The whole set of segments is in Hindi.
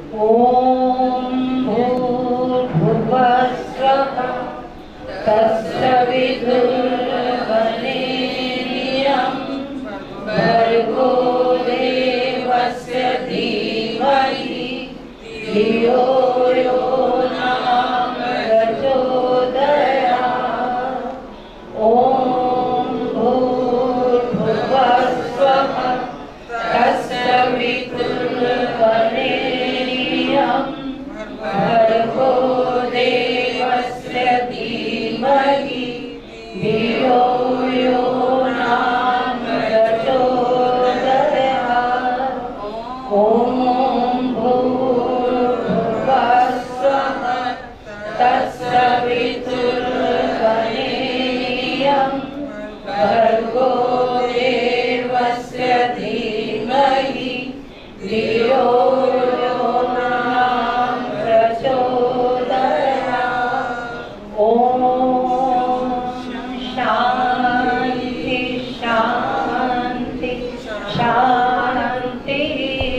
ओम भूर्भुवः स्वः तत्सवितुर्वरेण्यं भर्गो देवस्य धीमहि धियो यो नः प्रचोदयात्। ओम भूर्भुवः स्वः तत्सवितुर्वरेण्यं भर्गो देवस्य धीमहि धियो यो नः प्रचोदयात्। ओम भूर्भुवः स्वः तत्सवितुर्वरेण्यं भर्गो देवस्य धीमहि धियो यो नः प्रचोदयात्। ओम शांति शांति शांति।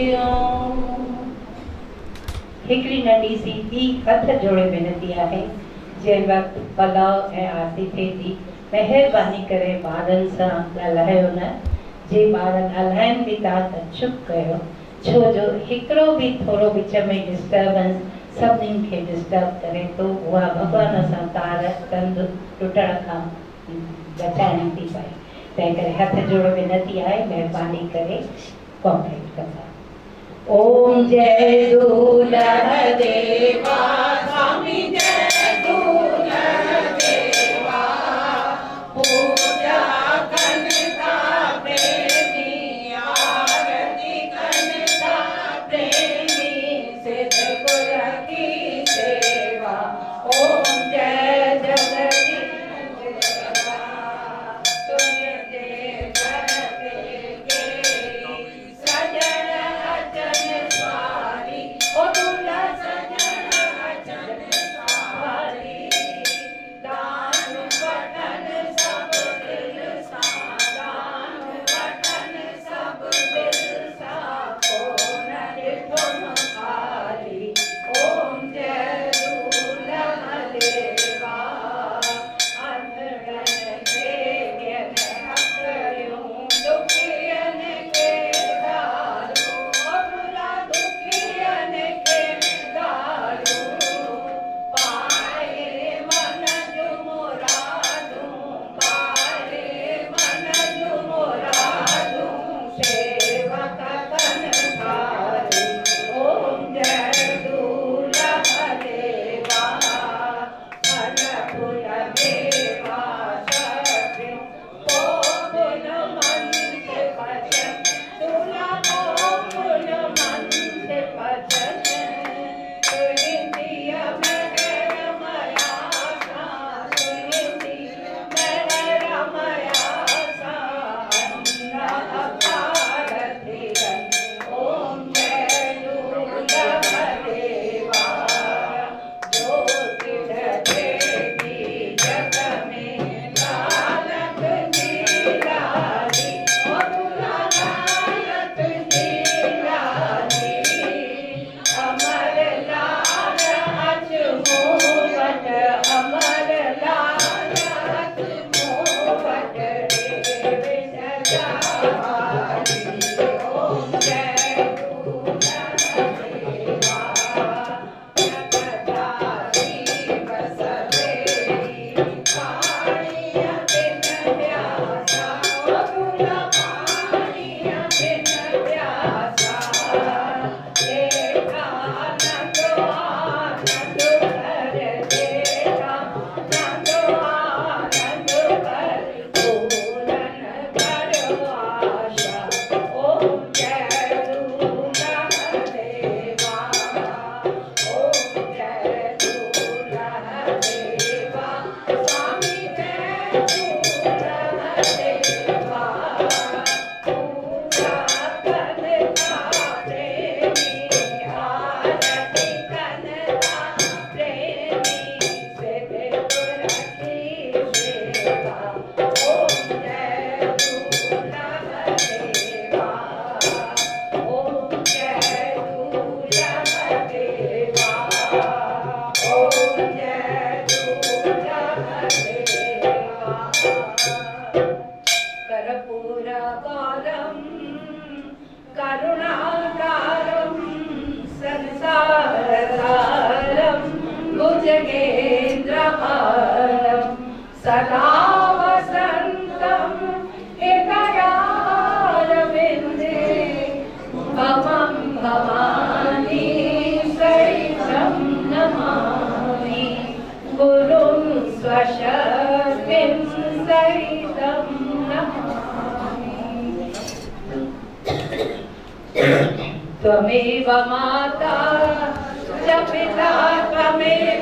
हिकिड़ी नंढी सी ॿी हथ जोड़े वेनती आहे। जंहिं वक़्तु पलाव ऐं आरती थिए थी, महिरबानी करे ॿारनि सां ॻाल्हायो न। जे ॿार ॻाल्हाइनि बि था त चुप कयो, छो जो हिकिड़ो बि थोरो विच में डिस्टर्बेंस सभिनीनि खे डिस्टर्ब करे थो। उहा भॻवान सां तार तंदु टुटण खां बचाइणी थी पए। तंहिं करे हथ जोड़े वेनती आहे, महिरबानी करे कोऑपरेट कंदा। ओम जय झूलेलाल स्वामी जय झूलेलाल। पूजा कनता प्रेमी आरती कनता प्रेमी सिद्ध गुर की सेवा। ओम जय जगदीश तुझे करते गेरी सजन अचन स्वारी। ओ दूल्हा सजन करुणाकारं संसारसारं भुजगेन्द्रहारं सदा वसन्तं हृदयारविन्दे भवं भवानी सहितं नमामि गुरुं स्वशक्तिं सहितं नमामि। त्वमेव माता च पिता त्वमेव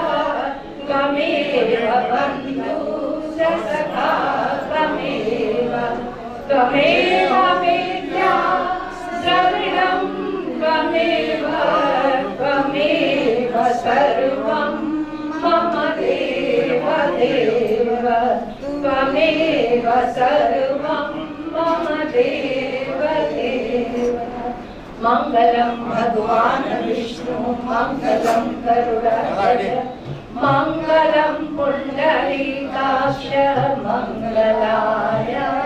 त्वमेव बन्धु च सखा त्वमेव त्वमेव विद्या द्रविणं त्वमेव त्वमेव सर्वं मम देव देव त्वमेव सर्वं मम देव देव। मंगलम भगवान विष्णु मंगलम गरुड़ध्वज मंगलम पुंडरीकाक्ष मंगलाय